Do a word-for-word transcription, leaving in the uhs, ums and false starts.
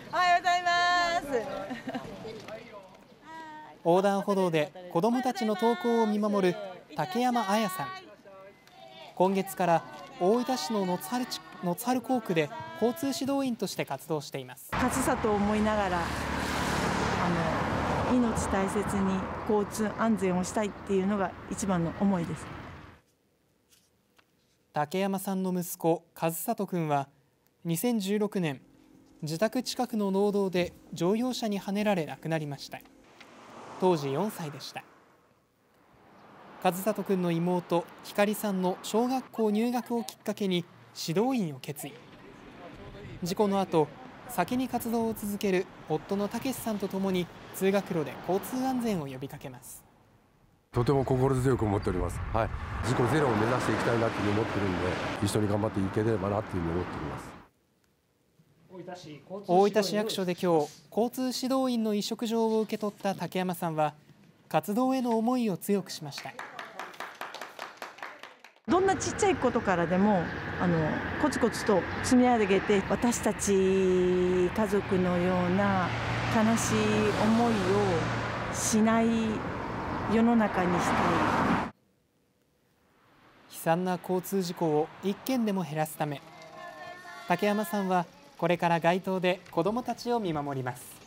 おはようございます。 横断歩道で子どもたちの登校を見守る竹山彩さん。今月から大分市の野津原地野津原校区で交通指導員として活動しています。 上里を思いながらあの命大切に交通安全をしたいっていうのが一番の思いです。 竹山さんの息子和里君はにせんじゅうろくねん自宅近くの農道で乗用車にはねられ亡くなりました。当時よんさいでした。和里君の妹光さんの小学校入学をきっかけに指導員を決意。事故の後、先に活動を続ける夫の武さんとともに通学路で交通安全を呼びかけます。 とても心強く思っております。はい、事故ゼロを目指していきたいなというふうに思っているので、一緒に頑張っていければなというふうに思っております。 大分市役所で今日、交通指導員の委嘱状を受け取った竹山さんは、活動への思いを強くしました。 どんなちっちゃいことからでもあのコツコツと積み上げて、私たち家族のような悲しい思いをしない世の中にしたい。 悲惨な交通事故を一件でも減らすため、竹山さんはこれから街頭で子どもたちを見守ります。